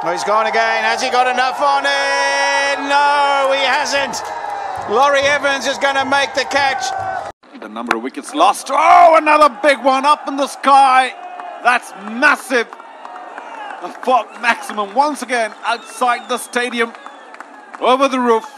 Oh, he's gone again. Has he got enough on it? No, he hasn't. Laurie Evans is going to make the catch. The number of wickets lost. Oh, another big one up in the sky. That's massive. The fog maximum once again outside the stadium, over the roof.